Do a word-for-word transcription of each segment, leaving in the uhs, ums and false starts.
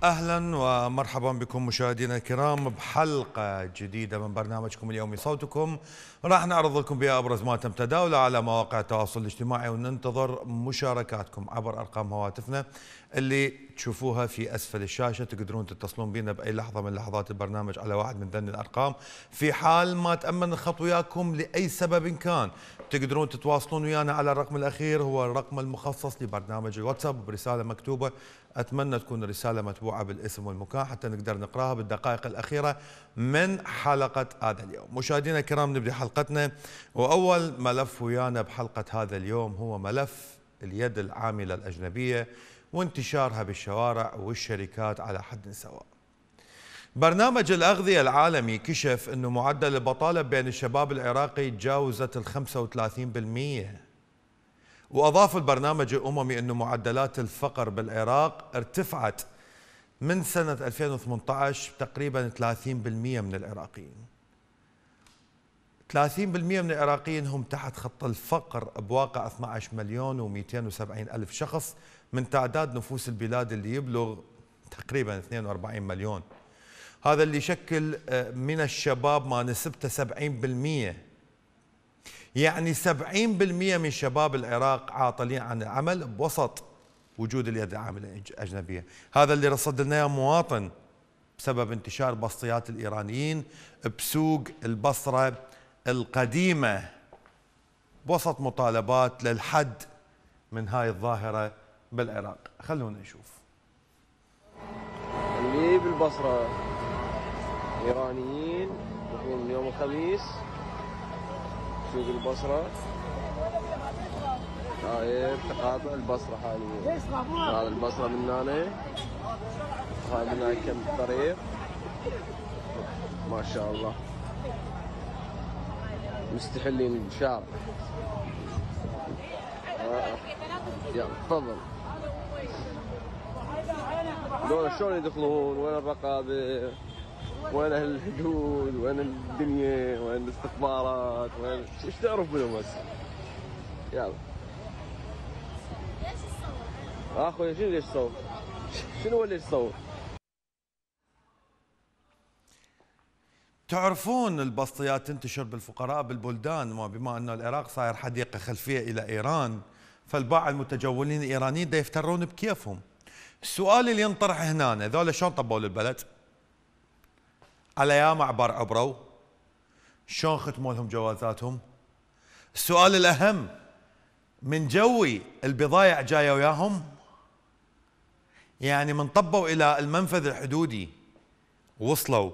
أهلا ومرحبا بكم مشاهدينا الكرام بحلقة جديدة من برنامجكم اليومي صوتكم. راح نعرض لكم بها أبرز ما تم تداوله على مواقع التواصل الاجتماعي، وننتظر مشاركاتكم عبر أرقام هواتفنا اللي تشوفوها في أسفل الشاشة. تقدرون تتصلون بنا بأي لحظة من لحظات البرنامج على واحد من ذني الأرقام. في حال ما تأمن الخط وياكم لأي سبب كان، تقدرون تتواصلون ويانا على الرقم الأخير، هو الرقم المخصص لبرنامج الواتساب، برسالة مكتوبة. أتمنى تكون الرسالة متبوعة بالاسم والمكان حتى نقدر نقراها بالدقائق الأخيرة من حلقة هذا اليوم. مشاهدينا الكرام، نبدأ حلقتنا، وأول ملف ويانا بحلقة هذا اليوم هو ملف اليد العاملة الأجنبية وانتشارها بالشوارع والشركات على حد سواء. برنامج الأغذية العالمي كشف أنه معدل البطالة بين الشباب العراقي تجاوزت ال خمسة وثلاثين بالمئة، وأضاف البرنامج الأممي أن معدلات الفقر بالعراق ارتفعت من سنة ألفين وثمانية عشر تقريبا ثلاثين بالمئة من العراقيين. ثلاثين بالمئة من العراقيين هم تحت خط الفقر بواقع اثني عشر مليون ومئتين وسبعين ألف شخص من تعداد نفوس البلاد اللي يبلغ تقريبا اثنين وأربعين مليون. هذا اللي يشكل من الشباب ما نسبته سبعين بالمئة، يعني سبعين بالمئة من شباب العراق عاطلين عن العمل بوسط وجود اليد العاملة الأجنبية. هذا اللي رصد لنا اياه مواطن بسبب انتشار بسطيات الإيرانيين بسوق البصرة القديمة بوسط مطالبات للحد من هاي الظاهرة بالعراق. خلونا نشوف. اللي بالبصرة إيرانيين يقولون يوم الخميس سوق البصرة، هاي تقاطع البصرة حاليا. هذا البصرة من هنا، هذا من هاي كم طريق ما شاء الله، مستحلين الشارع. آه. يلا تفضل. دول شلون يدخلون؟ وين الرقابة؟ وين اهل الحدود؟ وين الدنيا؟ وين الاستخبارات؟ وين ايش تعرف بهم هسه؟ يلا اخوي شنو ليش تصور؟ شنو هو اللي تصور؟ تعرفون البسطيات تنتشر بالفقراء بالبلدان، ما بما انه العراق صاير حديقه خلفيه الى ايران، فالباعة المتجولين الايرانيين دا يفترون بكيفهم. السؤال اللي ينطرح هنا، ذولا شلون طبوا للبلد؟ على يا معبر عبروا؟ شلون ختموا لهم جوازاتهم؟ السؤال الأهم، من جوي البضائع جاية وياهم؟ يعني من طبوا إلى المنفذ الحدودي وصلوا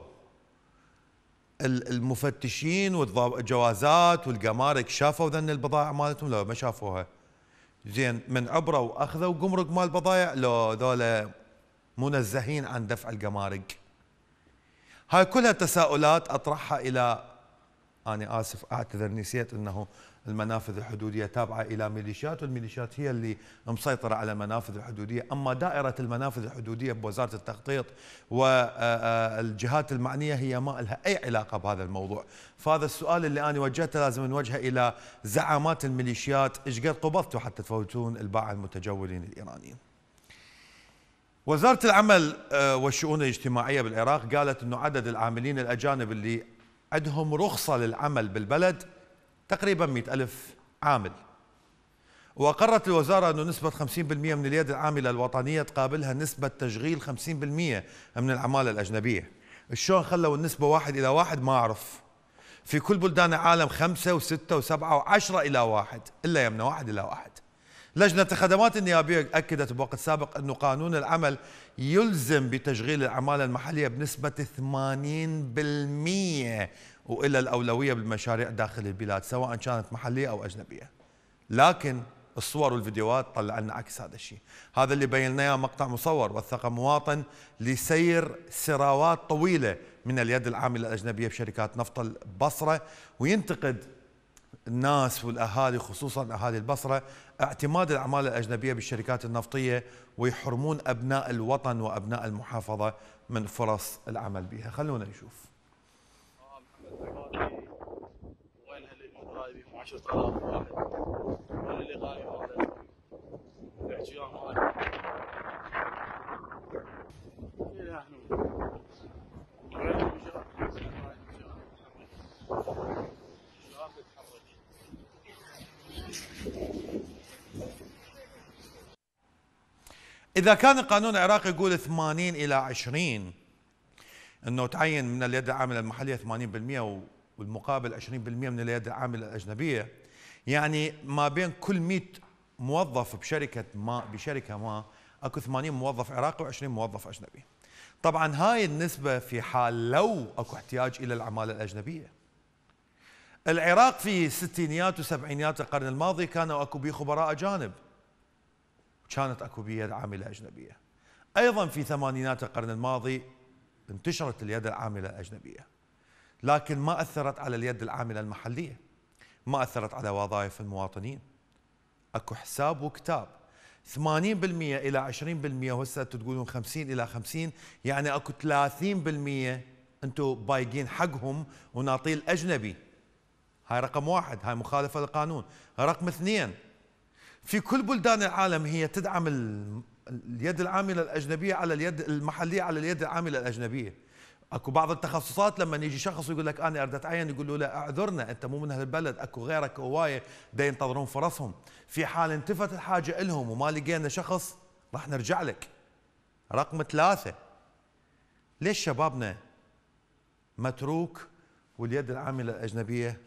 المفتشين والجوازات والجمارك شافوا ذن البضائع مالتهم؟ لا ما شافوها. زين، من عبروا أخذوا جمرك مال البضائع؟ لا، ذولا منزهين عن دفع الجمارك. هاي كلها تساؤلات أطرحها إلى، أنا آسف أعتذر نسيت أنه المنافذ الحدودية تابعة إلى ميليشيات، والميليشيات هي اللي مسيطرة على المنافذ الحدودية. أما دائرة المنافذ الحدودية بوزارة التخطيط والجهات المعنية هي ما لها أي علاقة بهذا الموضوع. فهذا السؤال اللي أنا وجهته لازم نوجهه إلى زعامات الميليشيات، إيش قد قبضتوا حتى تفوتون الباعة المتجولين الإيرانيين؟ وزارة العمل والشؤون الاجتماعية بالعراق قالت أنه عدد العاملين الأجانب اللي عندهم رخصة للعمل بالبلد تقريبا مئة ألف عامل. وأقرت الوزارة أنه نسبة خمسين بالمئة من اليد العاملة الوطنية تقابلها نسبة تشغيل خمسين بالمئة من العمالة الأجنبية. شلون خلوا النسبة واحد إلى واحد ما أعرف. في كل بلدان العالم خمسة وستة وسبعة وعشرة إلى واحد، إلا يمنا واحد إلى واحد. لجنة الخدمات النيابية أكدت بوقت سابق أنه قانون العمل يلزم بتشغيل العمالة المحلية بنسبة ثمانين بالمئة وإلى الأولوية بالمشاريع داخل البلاد سواء كانت محلية أو أجنبية. لكن الصور والفيديوهات طلع لنا عكس هذا الشيء. هذا اللي بينا اياه مقطع مصور وثقه مواطن لسير سراوات طويلة من اليد العاملة الأجنبية بشركات نفط البصرة، وينتقد الناس والأهالي خصوصا أهالي البصرة اعتماد العمالة الأجنبية بالشركات النفطية، ويحرمون أبناء الوطن وأبناء المحافظة من فرص العمل بها. خلونا نشوف. وين اللي بهم عشرة آلاف واحد؟ وين اللي قايم هذا؟ الاحتيام هذا إذا كان القانون العراقي يقول ثمانين إلى عشرين، أنه تعين من اليد العاملة المحلية ثمانين بالمئة والمقابل عشرين بالمئة من اليد العاملة الأجنبية، يعني ما بين كل مئة موظف بشركة ما بشركة ما اكو ثمانين موظف عراقي وعشرين موظف أجنبي. طبعا هاي النسبة في حال لو اكو احتياج إلى العمالة الأجنبية. العراق في ستينيات وسبعينيات القرن الماضي كانوا اكو بيه خبراء أجانب، كانت اكو بيه يد عاملة أجنبية. أيضا في ثمانينات القرن الماضي انتشرت اليد العاملة الأجنبية، لكن ما أثرت على اليد العاملة المحلية، ما أثرت على وظائف المواطنين. اكو حساب وكتاب، ثمانين بالمئة إلى عشرين بالمئة، وهسه تقولون خمسين إلى خمسين، يعني اكو ثلاثين بالمئة انتم بايقين حقهم وناطين الأجنبي. هاي رقم واحد، هاي مخالفة للقانون. رقم اثنين، في كل بلدان العالم هي تدعم اليد العاملة الأجنبية على اليد المحلية على اليد العاملة الأجنبية. اكو بعض التخصصات لما يجي شخص ويقول لك انا اريد اتعين، يقول له لا اعذرنا انت مو من اهالبلد، اكو غيرك هوايه دا ينتظرون فرصهم، في حال انتفت الحاجه لهم وما لقينا شخص راح نرجع لك. رقم ثلاثه، ليش شبابنا متروك واليد العامله الاجنبيه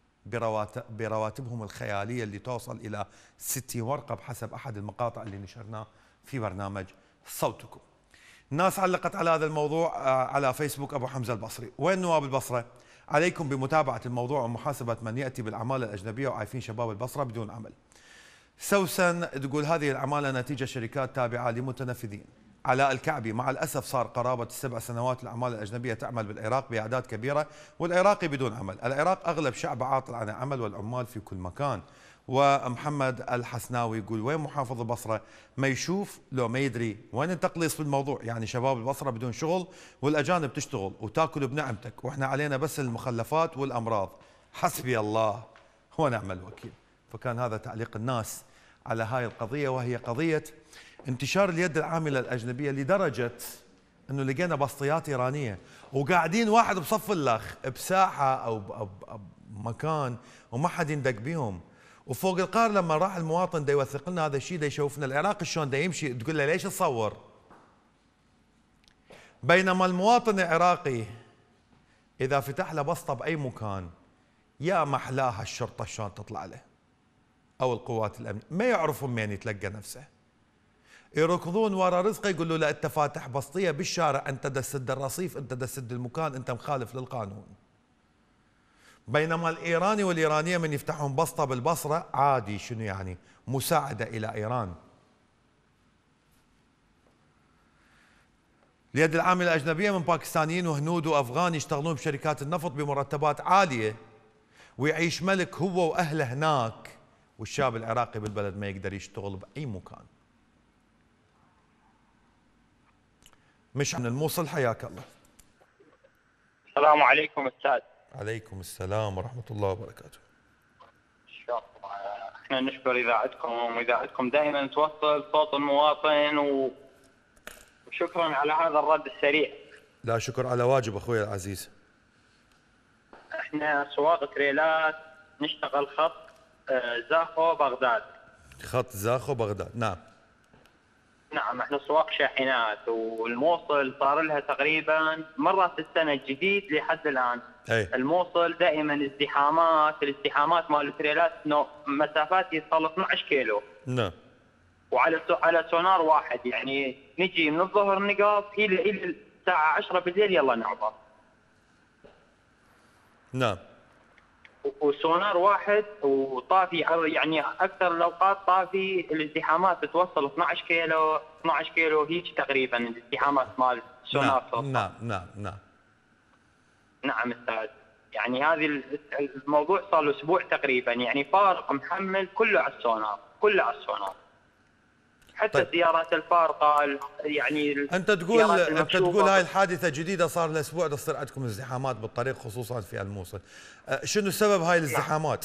برواتبهم الخياليه اللي توصل الى ستين ورقه بحسب احد المقاطع اللي نشرناه في برنامج صوتكم. الناس علقت على هذا الموضوع على فيسبوك. أبو حمزة البصري: وين نواب البصرة؟ عليكم بمتابعة الموضوع ومحاسبة من يأتي بالعمالة الأجنبية وعايفين شباب البصرة بدون عمل. سوسن تقول هذه العمالة نتيجة شركات تابعة لمتنفذين. علاء الكعبي: مع الأسف صار قرابة السبع سنوات العمالة الأجنبية تعمل بالعراق بأعداد كبيرة والعراقي بدون عمل. العراق أغلب شعب عاطل عن العمل والعمال في كل مكان. ومحمد الحسناوي يقول: وين محافظ البصرة ما يشوف لو ما يدري وين التقليص في الموضوع؟ يعني شباب البصرة بدون شغل والأجانب تشتغل وتاكل بنعمتك، وإحنا علينا بس المخلفات والأمراض. حسبي الله ونعم الوكيل. فكان هذا تعليق الناس على هاي القضية، وهي قضية انتشار اليد العاملة الأجنبية لدرجة أنه لقينا بسطيات إيرانية وقاعدين واحد بصف الأخ بساحة أو بمكان وما حد يندق بيهم. وفوق القار لما راح المواطن دا يوثق لنا هذا الشيء، دا يشوفنا العراق شلون دا يمشي، تقول له ليش تصور؟ بينما المواطن العراقي اذا فتح له بسطه باي مكان يا محلاها الشرطه شلون تطلع له او القوات الامنيه، ما يعرفون من يتلقى نفسه، يركضون ورا رزقه، يقولوا له انت فاتح بسطيه بالشارع، انت دا تسد الرصيف، انت دا تسد المكان، انت مخالف للقانون. بينما الإيراني والإيرانية من يفتحون بسطة بالبصرة عادي، شنو يعني؟ مساعدة إلى إيران. اليد العاملة الأجنبية من باكستانيين وهنود وأفغان يشتغلون بشركات النفط بمرتبات عالية، ويعيش ملك هو وأهله هناك، والشاب العراقي بالبلد ما يقدر يشتغل بأي مكان. مش من الموصل، حياك الله. السلام عليكم أستاذ. عليكم السلام ورحمة الله وبركاته. احنا نشكر اذاعتكم، واذاعتكم دائما توصل صوت المواطن و... وشكرا على هذا الرد السريع. لا شكر على واجب اخوي العزيز. احنا سواق تريلات نشتغل خط زاخو بغداد. خط زاخو بغداد، نعم. نعم احنا سواق شاحنات، والموصل صار لها تقريبا مرة في السنة الجديد لحد الان. أي. الموصل دائما ازدحامات، الازدحامات مال التريلات مسافات يوصل اثنعش كيلو. نعم. وعلى على سونار واحد، يعني نجي من الظهر نقف الى الى الساعة عشرة بالليل يلا نعبر. نعم. وسونار واحد وطافي، يعني اكثر الاوقات طافي الازدحامات توصل اثنعش كيلو اثنعش كيلو هيك تقريبا الازدحامات مال سونار. نعم نعم نعم نعم. نعم استاذ، يعني هذه الموضوع صار له اسبوع تقريبا، يعني فارق محمل كله على السونار، كله على السونار. حتى طيب. السيارات الفارقه، يعني انت تقول انت تقول هاي الحادثه جديده صار لها اسبوع تصير عندكم ازدحامات بالطريق خصوصا في الموصل، شنو سبب هاي الازدحامات؟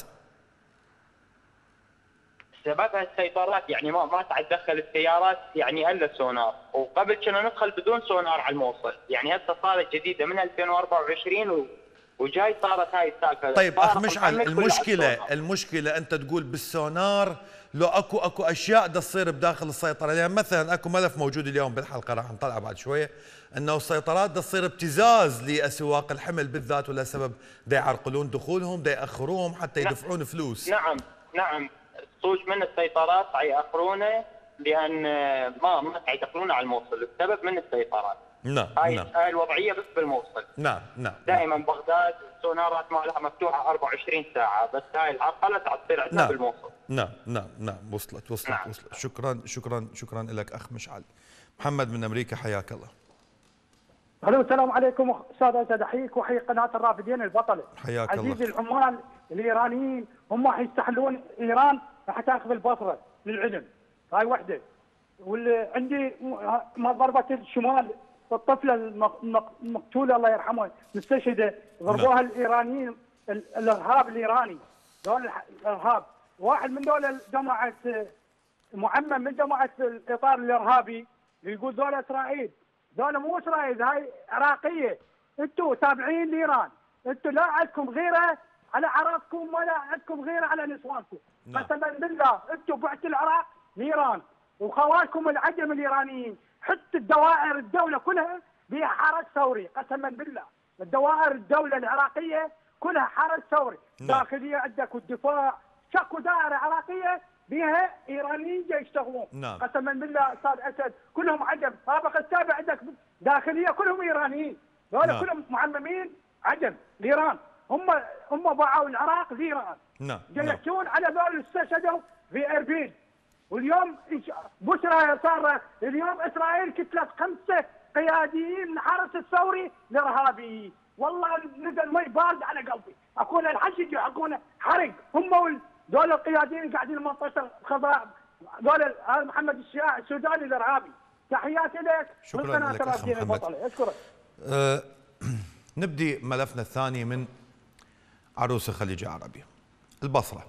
سببها السيطرات، يعني ما ما تعد تدخل السيارات يعني الا سونار، وقبل كنا ندخل بدون سونار على الموصل، يعني هسه صارت جديده من ألفين وأربعة وعشرين وجاي صارت هاي السالفه. طيب اخ فارق مشعل، محمد كله على المشكله السونار. المشكله انت تقول بالسونار لو اكو اكو اشياء دا تصير بداخل السيطره، يعني مثلا اكو ملف موجود اليوم بالحلقه راح نطلعه بعد شويه، انه السيطرات دا تصير ابتزاز لاسواق الحمل بالذات، ولا سبب دا يعرقلون دخولهم، دا ياخروهم حتى يدفعون فلوس. نعم نعم، صوج من السيطرات ياخرونه لان ما ما يدخلون على الموصل بسبب من السيطرات. نعم هاي نعم هاي الوضعيه بس بالموصل. نعم نعم دائما بغداد السونارات مالها مفتوحه أربعة وعشرين ساعه، بس هاي العرقله تصير عندنا نعم بالموصل. نعم نعم نعم وصلت وصلت نعم. وصلت. شكرا شكرا شكرا لك اخ مشعل. محمد من امريكا، حياك الله. الو السلام عليكم استاذ اسد، احييك واحيي قناه الرافدين البطله. حياك الله. عزيزي العمال الايرانيين هم حيستحلون ايران راح تاخذ البصره للعلم، هاي وحده. واللي عندي ما ضربه الشمال الطفله المقتوله الله يرحمها مستشهده، ضربوها الايرانيين الارهاب الايراني، دول الارهاب. واحد من دول جماعه معمم من جماعه الاطار الارهابي يقول دول اسرائيل، دول مو اسرائيل، هاي عراقيه. انتم تابعين لايران، انتم لا عندكم غيره على عراقكم ولا عندكم غيره على نسوانكم. قسما بالله انتم بعتوا العراق لايران، وخوالكم العجم الايرانيين، حتى الدوائر الدوله كلها بها حرس ثوري، قسما بالله الدوائر الدوله العراقيه كلها حرس ثوري. داخليه عندك والدفاع، شكو دائره عراقيه بها ايرانيين جاي يشتغلون. نعم. قسما بالله استاذ اسد كلهم عجم، سابق السابع عندك داخليه كلهم ايرانيين، هذول نعم. كلهم معممين عجم لايران، هم هم باعوا العراق لايران. نعم. جاي نعم. يحكون على ذول استشهدوا في اربيل، واليوم بشرى صار اليوم اسرائيل كتلت خمسه قياديين من الحرس الثوري الارهابي. والله نزل مي بارد على قلبي، اكون الحشد يحقون حرق، هم دول القياديين قاعدين منطقه الخضراء، دول محمد الشياع السوداني الارهابي. تحياتي لك. شكرا لك اخ محمد. اشكرك. أه نبدي ملفنا الثاني من عروس الخليج العربي، البصره.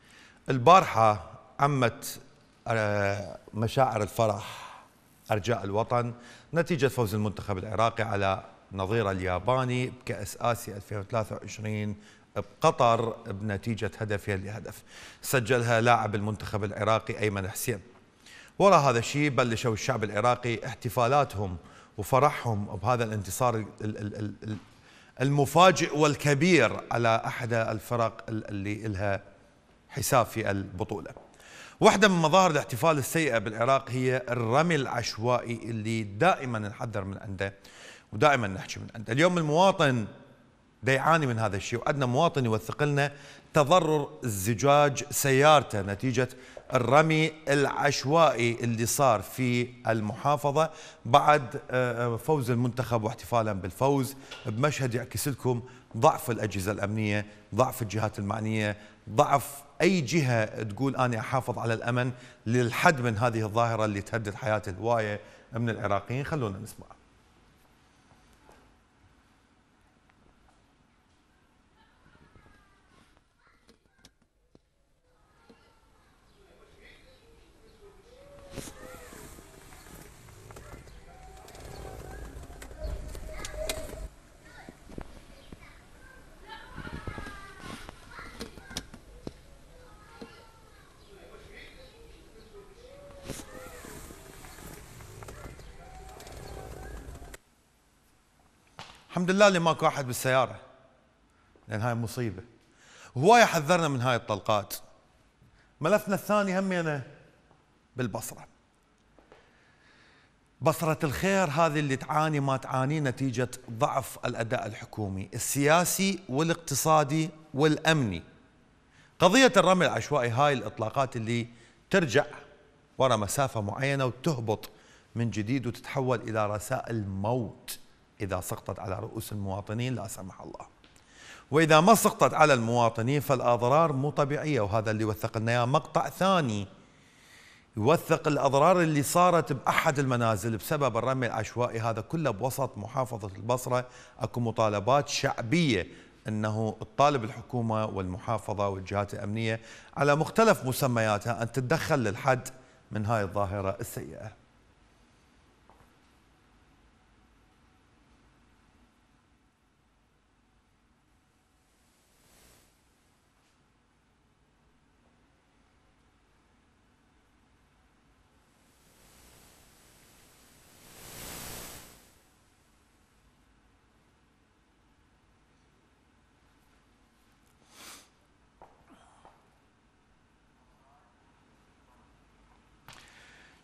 البارحه عمت أه مشاعر الفرح ارجاء الوطن نتيجه فوز المنتخب العراقي على نظيره الياباني بكأس آسيا ألفين وثلاثة وعشرين بقطر بنتيجة هدفين لهدف سجلها لاعب المنتخب العراقي أيمن حسين. وراء هذا الشيء بلشوا الشعب العراقي احتفالاتهم وفرحهم بهذا الانتصار المفاجئ والكبير على أحد الفرق اللي لها حساب في البطولة. واحدة من مظاهر الاحتفال السيئة بالعراق هي الرمي العشوائي اللي دائما نحذر من عنده ودائما نحكي من عنده. اليوم المواطن دا يعاني من هذا الشيء، وعندنا مواطن يوثق لنا تضرر زجاج سيارته نتيجة الرمي العشوائي اللي صار في المحافظة بعد فوز المنتخب واحتفالا بالفوز، بمشهد يعكس لكم ضعف الأجهزة الأمنية، ضعف الجهات المعنية، ضعف أي جهة تقول أنا أحافظ على الأمن للحد من هذه الظاهرة اللي تهدد حياة الهواية من العراقيين. خلونا نسمع. الحمد لله اللي ماكو احد بالسياره، لان هاي مصيبه. هوايه حذرنا من هاي الطلقات. ملفنا الثاني همينه بالبصره. بصره الخير هذه اللي تعاني ما تعاني نتيجه ضعف الاداء الحكومي السياسي والاقتصادي والامني. قضيه الرمي العشوائي هاي الاطلاقات اللي ترجع ورا مسافه معينه وتهبط من جديد وتتحول الى رسائل موت إذا سقطت على رؤوس المواطنين لا سمح الله. وإذا ما سقطت على المواطنين فالأضرار مو طبيعية، وهذا اللي وثق لنا إياه مقطع ثاني يوثق الأضرار اللي صارت بأحد المنازل بسبب الرمي العشوائي هذا كله بوسط محافظة البصرة. أكو مطالبات شعبية أنه الطالب الحكومة والمحافظة والجهات الأمنية على مختلف مسمياتها أن تتدخل للحد من هاي الظاهرة السيئة.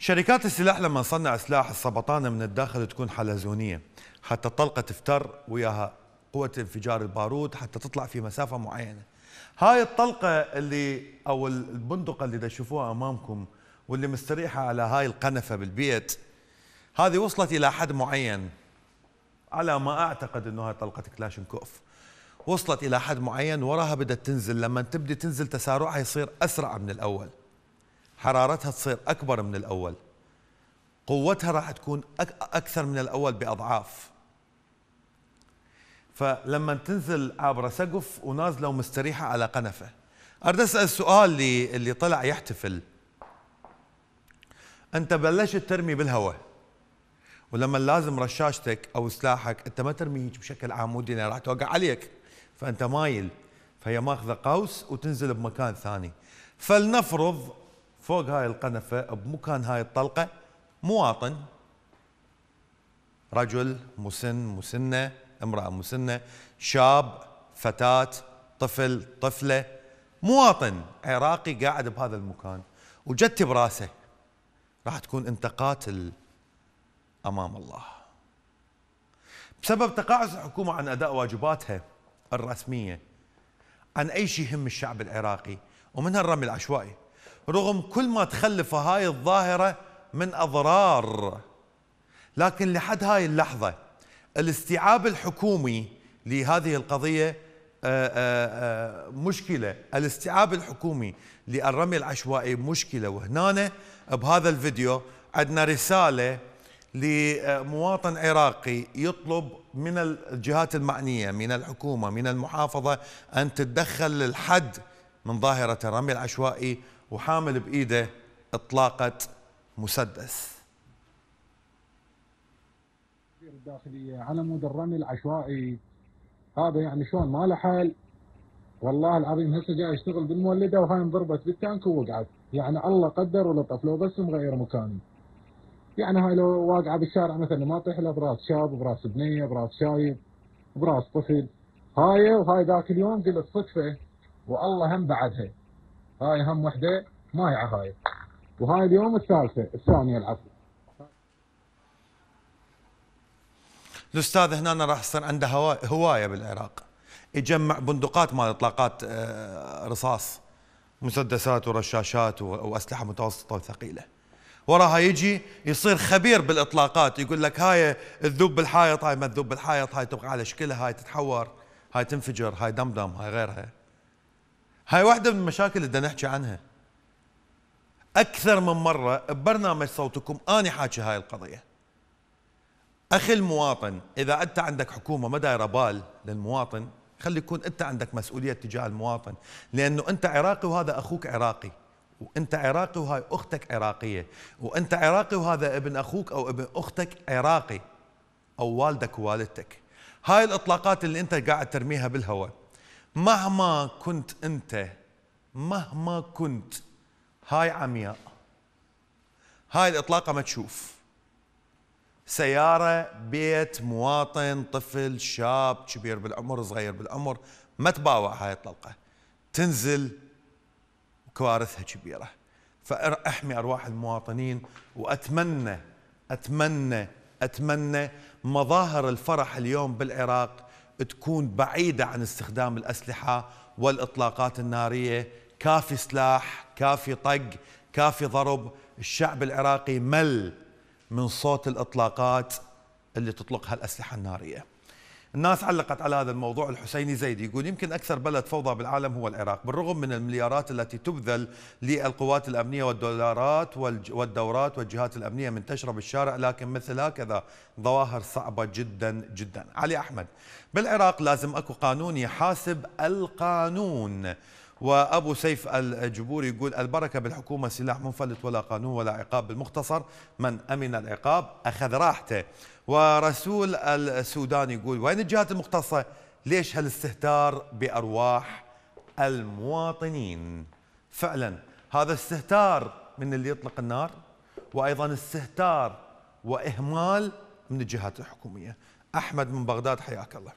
شركات السلاح لما نصنع سلاح السبطانة من الداخل تكون حلزونية حتى الطلقة تفتر وياها قوة انفجار البارود حتى تطلع في مسافة معينة. هاي الطلقة اللي أو البندقة اللي تشوفوها أمامكم واللي مستريحة على هاي القنفة بالبيت، هذه وصلت إلى حد معين، على ما أعتقد أنه هاي طلقة كلاشنكوف وصلت إلى حد معين، وراها بدأت تنزل. لما تبدي تنزل تسارعها يصير أسرع من الأول، حرارتها تصير أكبر من الأول، قوتها راح تكون أكثر من الأول بأضعاف. فلما تنزل عبر سقف ونازلة ومستريحة على قنفة. أريد أسأل السؤال اللي اللي طلع يحتفل، أنت بلشت ترمي بالهواء، ولما لازم رشاشتك أو سلاحك أنت ما ترميه بشكل عمودي لأن راح توقع عليك، فأنت مايل، فهي ماخذة قوس وتنزل بمكان ثاني. فلنفرض فوق هاي القنفة بمكان هاي الطلقة مواطن، رجل مسن، مسنة، امرأة مسنة، شاب، فتاة، طفل، طفلة، مواطن عراقي قاعد بهذا المكان وجت براسه، راح تكون انت قاتل امام الله بسبب تقاعس الحكومة عن اداء واجباتها الرسمية عن اي شيء يهم الشعب العراقي، ومنها الرمي العشوائي، رغم كل ما تخلف هاي الظاهرة من اضرار. لكن لحد هاي اللحظة الاستيعاب الحكومي لهذه القضية آآ آآ مشكلة، الاستيعاب الحكومي للرمي العشوائي مشكلة. وهنا بهذا الفيديو عندنا رسالة لمواطن عراقي يطلب من الجهات المعنية، من الحكومة، من المحافظة، أن تتدخل للحد من ظاهرة الرمي العشوائي، وحامل بإيده إطلاقة مسدس. الداخلية على مود الرمي العشوائي هذا يعني شلون ما له حل. والله العظيم هسه جاي يشتغل بالمولده وهاي انضربت بالتانك ووقعت، يعني الله قدر ولطف، لو بس مغير مكاني. يعني هاي لو واقعه بالشارع مثلا ما طيح له براس شاب، براس بنيه، براس شايب، براس طفل. هاي وهاي ذاك اليوم قلت صدفه والله هم بعدها، هاي هم وحده مايعه هاي، وهاي اليوم الثالثه الثانيه العفو. الأستاذ هنا راح يصير عنده هواية بالعراق، يجمع بندقات مال إطلاقات رصاص، مسدسات ورشاشات وأسلحة متوسطة وثقيلة. وراها يجي يصير خبير بالإطلاقات، يقول لك هاي تذوب بالحائط، هاي ما تذوب بالحائط، هاي تبقى على شكلها، هاي تتحور، هاي تنفجر، هاي دمدم، هاي غيرها. هاي واحدة من المشاكل اللي بدنا نحكي عنها أكثر من مرة ببرنامج صوتكم. أنا حاكي هاي القضية. أخي المواطن، إذا أنت عندك حكومة ما دايرة بال للمواطن، خلي يكون أنت عندك مسؤولية تجاه المواطن، لأنه أنت عراقي وهذا أخوك عراقي، وأنت عراقي وهاي أختك عراقية، وأنت عراقي وهذا ابن أخوك أو ابن أختك عراقي، أو والدك ووالدتك. هاي الإطلاقات اللي أنت قاعد ترميها بالهواء، مهما كنت أنت، مهما كنت، هاي عمياء، هاي الإطلاقة ما تشوف. سيارة، بيت، مواطن، طفل، شاب، كبير بالعمر، صغير بالعمر، ما تباوع هاي الطلقة، تنزل وكوارثها كبيرة. فاحمي أرواح المواطنين، وأتمنى أتمنى أتمنى مظاهر الفرح اليوم بالعراق تكون بعيدة عن استخدام الأسلحة والإطلاقات النارية. كافي سلاح، كافي طق، كافي ضرب. الشعب العراقي مل من صوت الإطلاقات اللي تطلقها الأسلحة النارية. الناس علقت على هذا الموضوع. الحسيني زيدي يقول يمكن أكثر بلد فوضى بالعالم هو العراق، بالرغم من المليارات التي تبذل للقوات الأمنية والدولارات والدورات والجهات الأمنية منتشرة بالشارع، لكن مثل هكذا ظواهر صعبة جدا جدا. علي أحمد، بالعراق لازم أكو قانون يحاسب القانون. وأبو سيف الجبوري يقول البركة بالحكومة سلاح منفلت، ولا قانون ولا عقاب، بالمختصر من أمن العقاب أخذ راحته. ورسول السوداني يقول وين الجهات المختصة؟ ليش هالاستهتار بأرواح المواطنين؟ فعلا هذا استهتار من اللي يطلق النار، وأيضا استهتار وإهمال من الجهات الحكومية. أحمد من بغداد، حياك الله.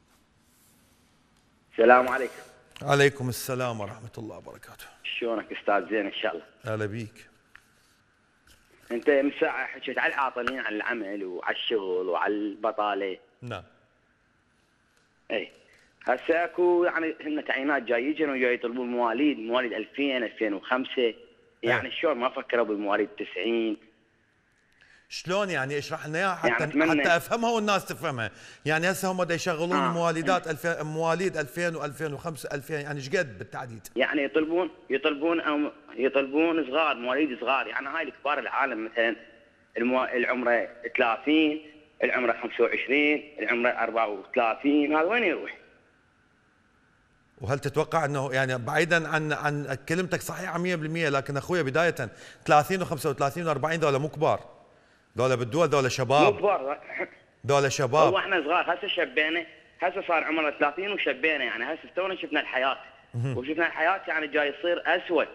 السلام عليكم. عليكم السلام ورحمة الله وبركاته. شلونك استاذ؟ زين ان شاء الله. هلا بيك. انت من ساعه حكيت على العاطلين عن العمل وعلى الشغل وعلى البطاله. نعم. اي هسه اكو يعني هن تعيينات جاي يجون وجاي يطلبون مواليد مواليد ألفين ألفين وخمسة، يعني شلون ما فكروا بالمواليد تسعين؟ شلون يعني؟ اشرح لنا اياها حتى يعني حتى افهمها والناس تفهمها. يعني هسه هم دا يشغلون آه. مواليدات ألفين مواليد ألفين وألفين وخمسة ألفين، يعني ايش قد بالتعديد؟ يعني يطلبون يطلبون أو يطلبون صغار مواليد صغار، يعني هاي الكبار العالم مثلا المو... العمره ثلاثين، العمره خمسة وعشرين، العمره أربعة وثلاثين، هذا وين يروح؟ وهل تتوقع انه يعني بعيدا عن عن كلمتك صحيحه مية بالمية، لكن اخويا بدايه ثلاثين وخمسة وثلاثين وأربعين ذولا مو كبار، ذولا بالدول ذولا شباب، مو كبار، ذولا شباب. هو احنا صغار هسه شبينا، هسه صار عمرنا ثلاثين وشبينا، يعني هسه تونا شفنا الحياه وشفنا الحياه يعني جاي يصير اسود.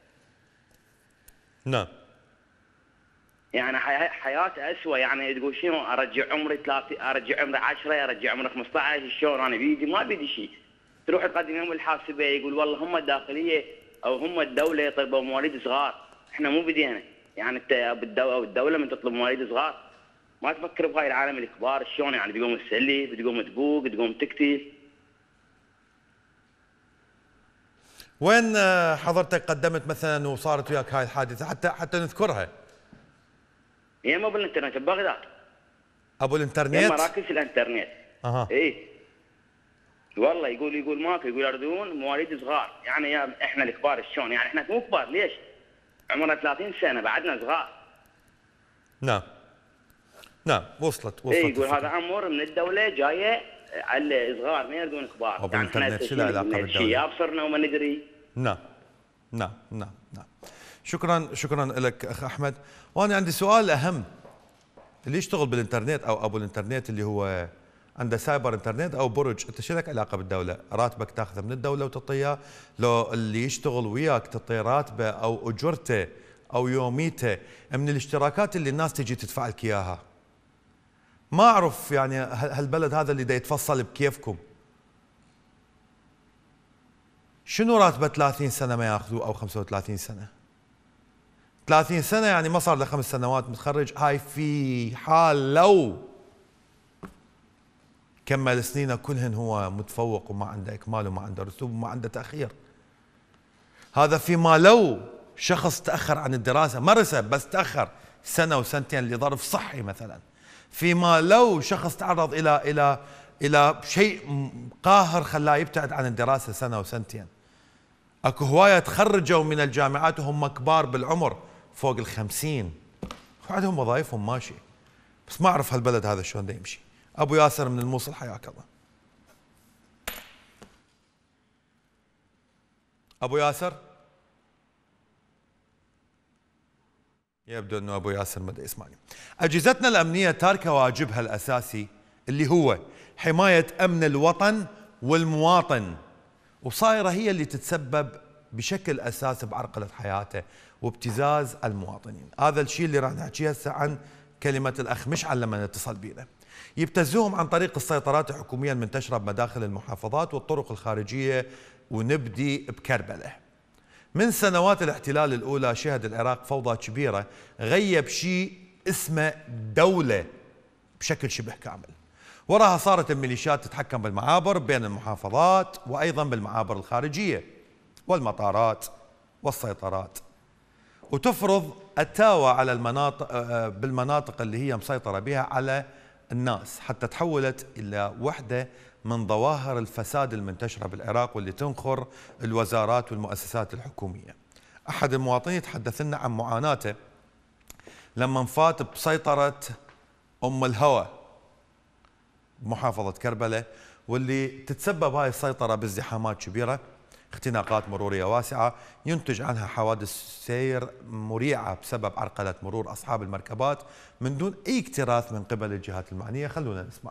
نعم. يعني حياه اسوء، يعني تقول شنو ارجع عمري ثلاثين، ارجع عمري عشرة، ارجع عمري خمسة عشر، شلون انا بيدي؟ ما بيدي شيء. تروح تقدم يوم الحاسبه يقول والله هم الداخليه او هم الدوله يطلبوا مواليد صغار، احنا مو بدينا. يعني انت بالدوله الدوله من تطلب مواليد صغار ما تفكر بهاي العالم الكبار شلون، يعني بتقوم تسلي، بتقوم تبوق، بتقوم تكتب. وين حضرتك قدمت مثلا وصارت وياك هاي الحادثه حتى حتى نذكرها؟ يا ابو الانترنت ببغداد. ابو الانترنت؟ يا مراكز الانترنت. اها. اي والله يقول يقول ماكو، يقول يردون مواليد صغار، يعني يا احنا الكبار شلون؟ يعني احنا مو كبار، ليش؟ عمرنا ثلاثين سنه بعدنا صغار. نعم. نعم وصلت وصلت. اي يقول هذا امر من الدوله جايه على الصغار ما يردون كبار. ابو يعني الانترنت شو له علاقه بالدوله؟ شياب صرنا وما ندري. نعم نعم نعم نعم. شكرا شكرا لك اخ احمد. وانا عندي سؤال اهم، اللي يشتغل بالانترنت او ابو الانترنت اللي هو عنده سايبر انترنت او برج، انت شو لك علاقه بالدوله؟ راتبك تاخذه من الدوله وتعطيه، لو اللي يشتغل وياك تعطيه راتبه او اجرته او يوميته من الاشتراكات اللي الناس تجي تدفع لك اياها. ما اعرف يعني هالبلد هذا اللي دا يتفصل بكيفكم. شنو راتبه ثلاثين سنه ما ياخذوه او خمسة وثلاثين سنه؟ ثلاثين سنه يعني ما صار له خمس سنوات متخرج، هاي في حال لو كمل سنينه كلهن هو متفوق وما عنده اكمال وما عنده رسوب وما عنده تاخير. هذا فيما لو شخص تاخر عن الدراسه، ما رسب بس تاخر سنه وسنتين لظرف صحي مثلا. فيما لو شخص تعرض الى الى الى شيء قاهر خلاه يبتعد عن الدراسه سنه وسنتين. اكو هوايه تخرجوا من الجامعات وهم كبار بالعمر فوق الخمسين وعندهم وظائفهم ماشي، بس ما اعرف هالبلد هذا شلون دا يمشي. ابو ياسر من الموصل حياك الله. ابو ياسر؟ يبدو انه ابو ياسر ما دا يسمعني. اجهزتنا الامنيه تاركه واجبها الاساسي اللي هو حمايه امن الوطن والمواطن، وصايره هي اللي تتسبب بشكل اساسي بعرقله حياته وابتزاز المواطنين. هذا الشيء اللي راح نحكيه هسه عن كلمه الاخ مشعل لما اتصل بينا. يبتزوهم عن طريق السيطرات الحكوميه المنتشره بمداخل المحافظات والطرق الخارجيه، ونبدي بكربله. من سنوات الاحتلال الاولى شهد العراق فوضى كبيره غيب شيء اسمه دوله بشكل شبه كامل. وراها صارت الميليشيات تتحكم بالمعابر بين المحافظات وايضا بالمعابر الخارجيه والمطارات والسيطرات، وتفرض التاوى على المناطق بالمناطق اللي هي مسيطره بها على الناس، حتى تحولت الى وحده من ظواهر الفساد المنتشره بالعراق واللي تنخر الوزارات والمؤسسات الحكوميه. احد المواطنين تحدث لنا عن معاناته لما فات بسيطره ام الهوى بمحافظه كربلاء، واللي تتسبب هاي السيطره بازدحامات كبيره، اختناقات مروريه واسعه، ينتج عنها حوادث سير مريعه بسبب عرقله مرور اصحاب المركبات من دون اي اكتراث من قبل الجهات المعنيه. خلونا نسمع.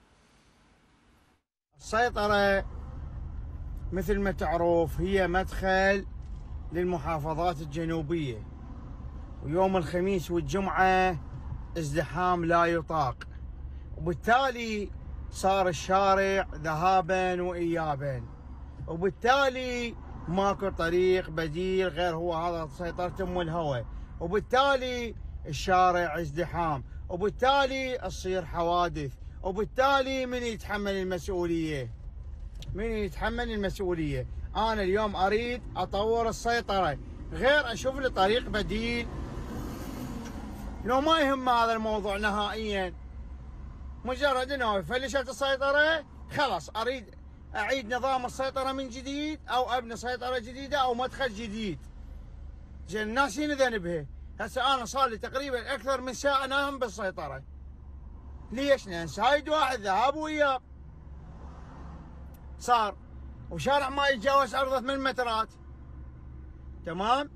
السيطره مثل ما تعرف هي مدخل للمحافظات الجنوبيه، ويوم الخميس والجمعه ازدحام لا يطاق، وبالتالي صار الشارع ذهابا وايابا، وبالتالي ماكو طريق بديل غير هو هذا سيطرة ام الهوى، وبالتالي الشارع ازدحام، وبالتالي تصير حوادث، وبالتالي من يتحمل المسؤولية؟ من يتحمل المسؤولية؟ أنا اليوم أريد أطور السيطرة، غير أشوف لي طريق بديل. لو ما يهم هذا الموضوع نهائيا، مجرد أنه فلشت السيطرة خلاص أريد أعيد نظام السيطرة من جديد، أو أبني سيطرة جديدة أو مدخل جديد. زين الناس هنا ذنبها. هسه أنا صار لي تقريبا أكثر من ساعة ناهم بالسيطرة. ليش؟ لأن سايد واحد ذهب وإياب صار، وشارع ما يتجاوز عرضه ثمان مترات. تمام؟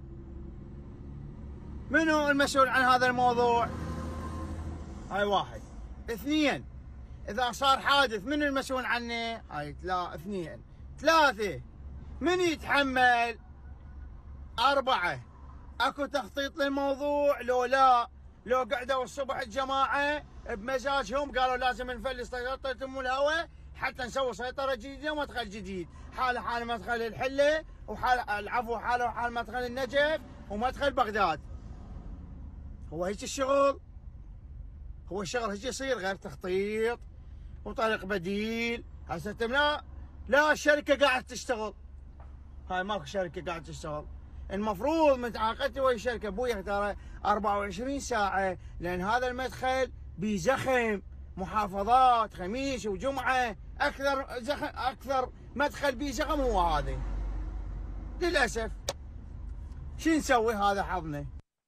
منو المسؤول عن هذا الموضوع؟ هاي واحد. اثنين، إذا صار حادث من المسؤول عنه؟ هاي لا اثنين. ثلاثة، من يتحمل؟ أربعة، اكو تخطيط للموضوع لو لا؟ لو قعدوا الصبح الجماعة بمزاجهم قالوا لازم نفلس سيطرة أم الهوى حتى نسوي سيطرة جديدة ومدخل جديد، حالة حال مدخل الحلة، وحال العفو حاله وحال مدخل النجف ومدخل بغداد. هو هيك الشغل؟ هو الشغل هيك يصير غير تخطيط وطريق بديل؟ هسه لا لا الشركة قاعدة تشتغل، هاي ماكو شركة قاعدة تشتغل. المفروض متعاقدتي ويا الشركة ابويا ترى أربعة وعشرين ساعة، لأن هذا المدخل بيزخم محافظات خميس وجمعة، أكثر زخم أكثر مدخل بيزخم هو هذا. للأسف شو نسوي؟ هذا حظنا.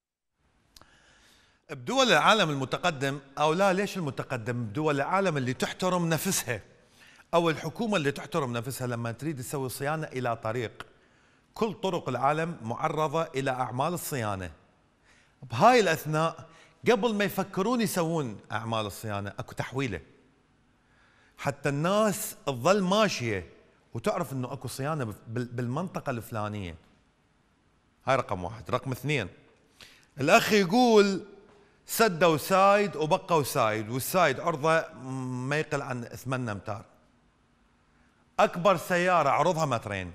بدول العالم المتقدم، أو لا ليش المتقدم، بدول العالم اللي تحترم نفسها، أو الحكومة اللي تحترم نفسها، لما تريد تسوي صيانة إلى طريق، كل طرق العالم معرضة إلى أعمال الصيانة. بهاي الأثناء قبل ما يفكرون يسوون أعمال الصيانة أكو تحويلة حتى الناس تظل ماشية وتعرف أنه أكو صيانة بالمنطقة الفلانية. هاي رقم واحد. رقم اثنين، الأخ يقول سدوا سايد وبقوا سايد، والسايد عرضه ما يقل عن ثمانية أمتار. أكبر سيارة عرضها مترين.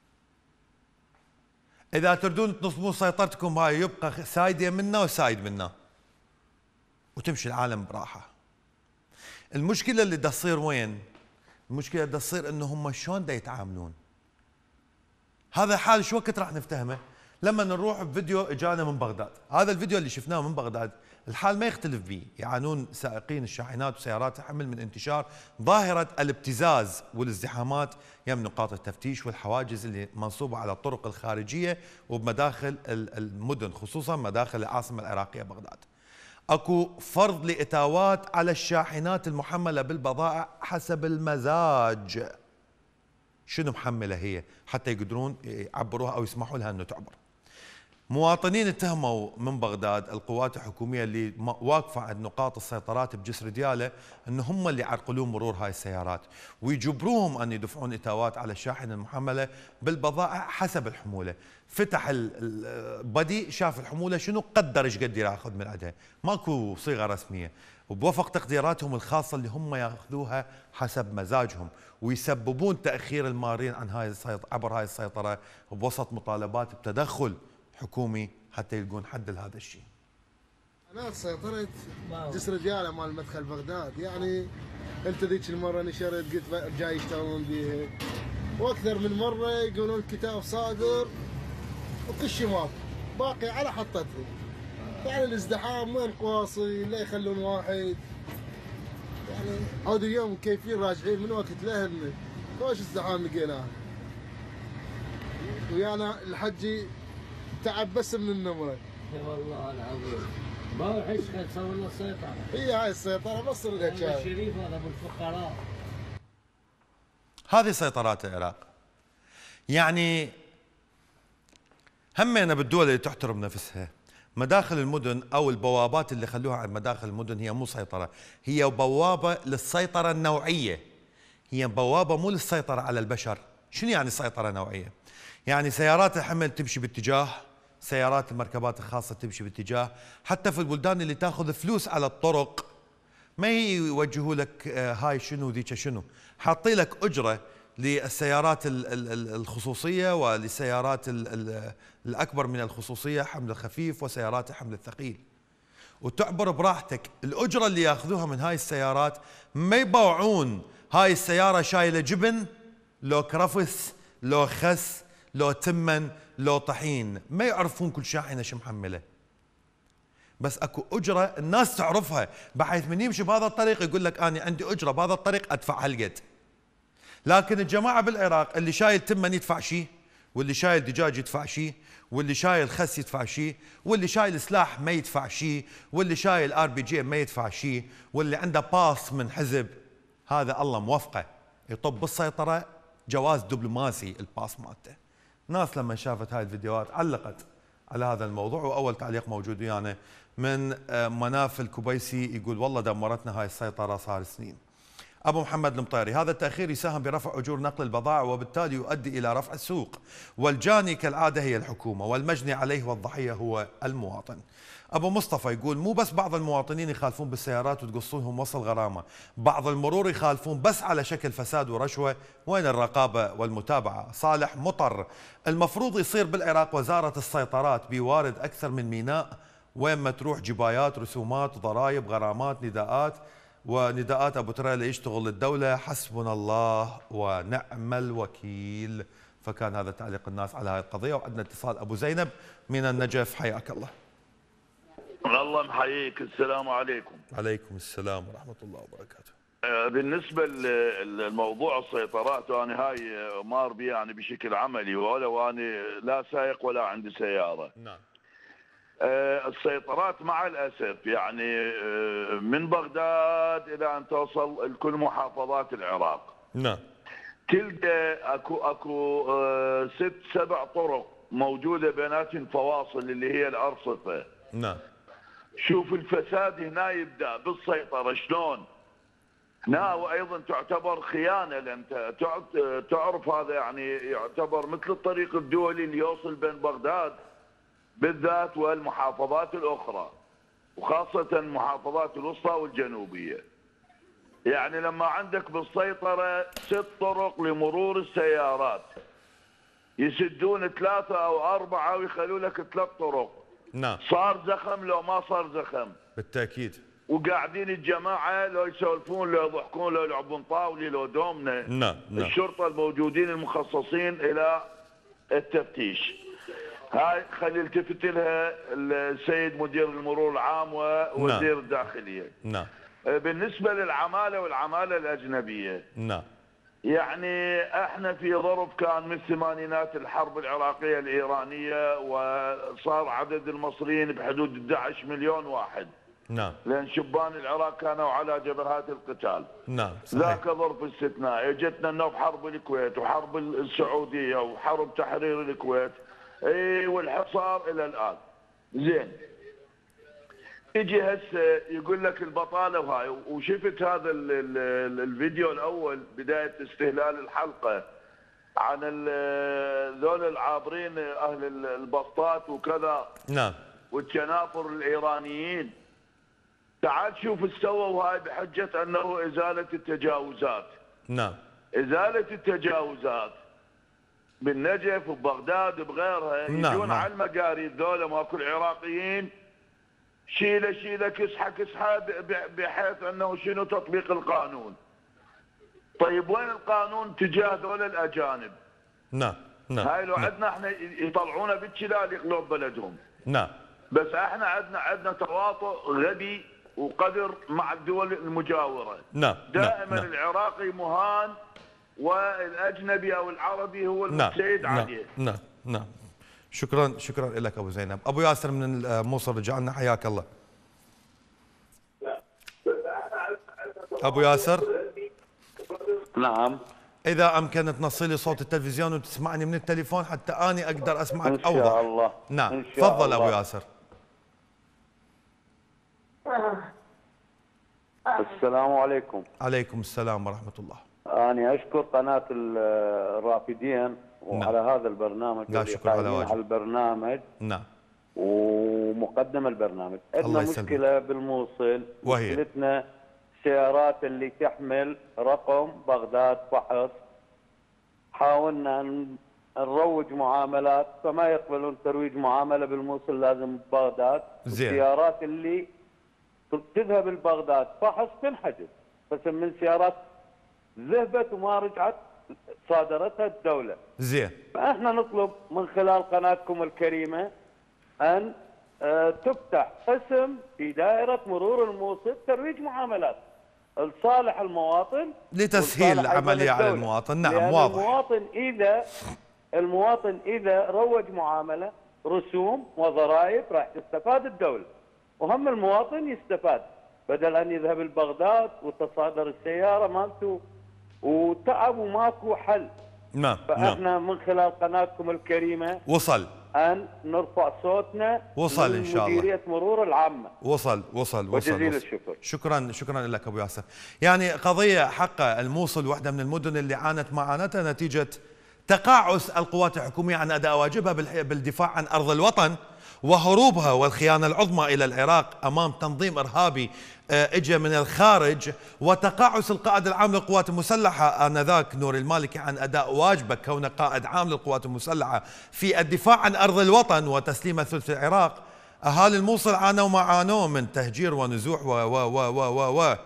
إذا تردون تنظمون سيطرتكم هاي يبقى سايد منا وسايد منا وتمشي العالم براحة. المشكلة اللي دا تصير وين؟ المشكلة اللي دا تصير إنه هم شلون دا يتعاملون. هذا حال شو وقت راح نفتهمه؟ لما نروح بفيديو اجانا من بغداد، هذا الفيديو اللي شفناه من بغداد الحال ما يختلف به، يعانون سائقين الشاحنات وسيارات الحمل من انتشار ظاهرة الابتزاز والازدحامات يم نقاط التفتيش والحواجز اللي منصوبة على الطرق الخارجية وبمداخل المدن، خصوصا مداخل العاصمة العراقية بغداد. اكو فرض لإتاوات على الشاحنات المحملة بالبضائع حسب المزاج. شنو محملة هي حتى يقدرون يعبروها او يسمحوا لها انه تعبر. مواطنين اتهموا من بغداد القوات الحكومية اللي واقفة عند نقاط السيطرات بجسر ديالى ان هم اللي يعرقلون مرور هاي السيارات ويجبروهم ان يدفعون اتاوات على الشاحنة المحملة بالبضائع حسب الحمولة. فتح البدي شاف الحمولة شنو قدر ايش قد ياخذ من عندها، ماكو صيغة رسمية، وبوفق تقديراتهم الخاصة اللي هم ياخذوها حسب مزاجهم، ويسببون تأخير المارين عن هاي السيطرة عبر هاي السيطرة بوسط مطالبات بتدخل حكومي حتى يلقون حد لهذا الشيء. انا سيطرت جسر ديالى مال مدخل بغداد، يعني انت ذيك المره نشرت قلت جاي يشتغلون بيها، واكثر من مره يقولون كتاب صادر وكل شيء ماكو باقي على حطتها. يعني الازدحام وين قواصي لا يخلون واحد، يعني هذا اليوم كيفين راجعين من وقت لهن خوش ازدحام لقيناه، ويانا الحجي تعب بس من النمرة. والله العظيم ما الحش خل تسوي لنا السيطرة. هي هاي السيطرة بس اللي هذا الشريف هذا ابو الفقراء. هذه سيطرات العراق. يعني همنا بالدول اللي تحترم نفسها مداخل المدن او البوابات اللي خلوها عند مداخل المدن هي مو سيطرة، هي بوابة للسيطرة النوعية، هي بوابة مو للسيطرة على البشر. شنو يعني سيطرة نوعية؟ يعني سيارات الحمل تمشي باتجاه، سيارات المركبات الخاصة تمشي باتجاه، حتى في البلدان اللي تاخذ فلوس على الطرق ما يوجهوا لك هاي شنو ذيك شنو، حاطين لك أجرة للسيارات الخصوصية وللسيارات الأكبر من الخصوصية، حمل الخفيف وسيارات الحمل الثقيل. وتعبر براحتك. الأجرة اللي ياخذوها من هاي السيارات ما يبوعون هاي السيارة شايلة جبن لو كرفس لو خس لو تمن لو طحين، ما يعرفون كل شاحنة شو محملة، بس اكو اجرة الناس تعرفها، بحيث من يمشي بهذا الطريق يقول لك انا عندي اجرة بهذا الطريق ادفع هالقد. لكن الجماعة بالعراق اللي شايل تمن يدفع شيء، واللي شايل دجاج يدفع شيء، واللي شايل خس يدفع شيء، واللي شايل سلاح ما يدفع شيء، واللي شايل ار بي جي ما يدفع شيء، واللي عنده باص من حزب هذا الله موفقه يطب بالسيطرة جواز دبلوماسي الباص مالته. ناس لما شافت هاي الفيديوهات علقت على هذا الموضوع، واول تعليق موجود ويانا من مناف الكبيسي يقول والله دمرتنا هاي السيطرة صار سنين. أبو محمد المطيري هذا التأخير يساهم برفع أجور نقل البضائع وبالتالي يؤدي إلى رفع السوق، والجاني كالعادة هي الحكومة والمجني عليه والضحية هو المواطن. أبو مصطفى يقول مو بس بعض المواطنين يخالفون بالسيارات وتقصونهم وصل غرامة، بعض المرور يخالفون بس على شكل فساد ورشوة، وين الرقابة والمتابعة؟ صالح مطر المفروض يصير بالعراق وزارة السيطرات بيوارد أكثر من ميناء، وين ما تروح جبايات رسومات ضرائب غرامات نداءات، ونداءات ابو تريلة يشتغل للدوله، حسبنا الله ونعم الوكيل. فكان هذا تعليق الناس على هذه القضيه. وعندنا اتصال ابو زينب من النجف، حياك الله. الله محييك، السلام عليكم. عليكم السلام ورحمه الله وبركاته. بالنسبه للموضوع السيطرات، انا هاي مار بي يعني بشكل عملي، ولو انا لا سائق ولا عندي سياره. نعم. السيطرات مع الأسف يعني من بغداد إلى أن توصل لكل محافظات العراق. نعم. تلقى أكو أكو ست سبع طرق موجودة بيناتهم فواصل اللي هي الأرصفة. نعم. شوف الفساد هنا يبدأ بالسيطرة شلون؟ هنا وأيضا تعتبر خيانة، لأن تعرف هذا يعني يعتبر مثل الطريق الدولي اللي يوصل بين بغداد بالذات والمحافظات الأخرى، وخاصة المحافظات الوسطى والجنوبية. يعني لما عندك بالسيطرة ست طرق لمرور السيارات، يسدون ثلاثة أو أربعة ويخلوا لك ثلاث طرق. نعم. صار زخم لو ما صار زخم. بالتأكيد. وقاعدين الجماعة لو يسولفون لو يضحكون لو يلعبون طاولة لو دومنة. نعم. نعم. الشرطة الموجودين المخصصين إلى التفتيش. هاي خلي يلتفت لها السيد مدير المرور العام ووزير نعم. الداخلية. نعم. بالنسبة للعمالة والعمالة الأجنبية. نعم. يعني احنا في ظرف كان من ثمانينات الحرب العراقية الإيرانية، وصار عدد المصريين بحدود أحد عشر مليون واحد. نعم. لأن شبان العراق كانوا على جبهات القتال. نعم. صحيح. ذاك ظرف استثنائي، اجتنا انه بحرب الكويت وحرب السعودية وحرب تحرير الكويت. اي والحصار الى الان. زين. يجي هسه يقول لك البطاله وهاي، وشفت هذا ال ال الفيديو الاول بدايه استهلال الحلقه عن ذول العابرين اهل البسطات وكذا. نعم. والتنافر الايرانيين. تعال شوف ايش سووا هاي بحجه انه ازاله التجاوزات. نعم. ازاله التجاوزات بالنجف وبغداد وبغيرها. نعم. يجون نعم. على المقاريد ذولا ماكو العراقيين شيله شيله كسحه كسحه بحيث انه شنو تطبيق القانون. طيب وين القانون تجاه ذولا الاجانب؟ نعم. نعم. هاي لو نعم. عندنا احنا يطلعونا بالشلال يقلون بلدهم. نعم. بس احنا عندنا عندنا تواطؤ غبي وقدر مع الدول المجاوره. نعم. دائما نعم. العراقي مهان والاجنبي او العربي هو المستعد نعم. عليه. نعم. نعم. شكرا شكرا لك ابو زينب. ابو ياسر من الموصل رجع لنا، حياك الله. ابو ياسر. نعم. اذا امكن تنصي لي صوت التلفزيون وتسمعني من التليفون حتى اني اقدر اسمعك اوضح. ان شاء الله. نعم. تفضل ابو ياسر. السلام عليكم. عليكم السلام ورحمه الله. أنا أشكر قناة الرافدين وعلى نعم. هذا البرنامج. لا شكر على واجب. على البرنامج. نعم. ومقدم البرنامج. عندنا مشكلة بالموصل. وهي مشكلتنا السيارات اللي تحمل رقم بغداد فحص. حاولنا أن نروج معاملات فما يقبلون ترويج معاملة بالموصل، لازم بغداد. زين. السيارات اللي تذهب لبغداد فحص تنحجز، قسم من سيارات ذهبت وما رجعت صادرتها الدوله. زين. فاحنا نطلب من خلال قناتكم الكريمه ان تفتح قسم في دائره مرور الموصل ترويج معاملات لصالح المواطن لتسهيل العمليه على المواطن. نعم واضح. المواطن اذا المواطن اذا روج معامله رسوم وضرائب راح تستفاد الدوله، وهم المواطن يستفاد بدل ان يذهب لبغداد وتصادر السياره مالته وتعب وماكو حل. نعم. فاحنا من خلال قناتكم الكريمه وصل ان نرفع صوتنا وصل ان شاء الله مديريه مرور العامه. وصل وصل وصل وجزيل الشكر. شكرا شكرا لك ابو ياسر. يعني قضيه حق الموصل واحده من المدن اللي عانت معاناتها نتيجه تقاعس القوات الحكوميه عن اداء واجبها بالدفاع عن ارض الوطن وهروبها والخيانه العظمى الى العراق امام تنظيم ارهابي اجى من الخارج، وتقاعس القائد العام للقوات المسلحه انذاك نور المالكي عن اداء واجبه كونه قائد عام للقوات المسلحه في الدفاع عن ارض الوطن وتسليم ثلث العراق. اهالي الموصل عانوا ما عانوا من تهجير ونزوح و و و و و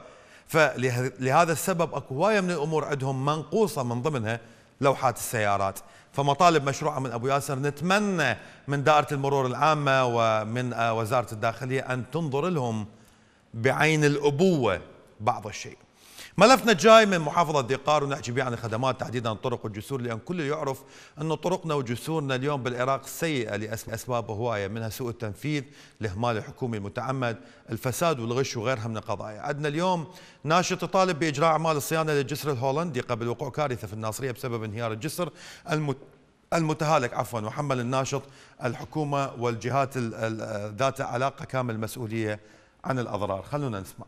فلهذا السبب اكو هوايه من الامور عندهم منقوصه من ضمنها لوحات السيارات. فمطالب مشروعه من ابو ياسر نتمنى من دائره المرور العامه ومن وزاره الداخليه ان تنظر لهم بعين الابوه بعض الشيء. ملفنا الجاي من محافظه ذي قار ونحكي به عن الخدمات تحديدا الطرق والجسور، لان كل يعرف انه طرقنا وجسورنا اليوم بالعراق سيئه لاسباب هوايه، منها سوء التنفيذ، الاهمال الحكومي المتعمد، الفساد والغش وغيرها من القضايا. عندنا اليوم ناشط يطالب باجراء اعمال الصيانه للجسر الهولندي قبل وقوع كارثه في الناصريه بسبب انهيار الجسر المتهالك عفوا، وحمل الناشط الحكومه والجهات ذات علاقه كامل المسؤوليه عن الاضرار. خلونا نسمع.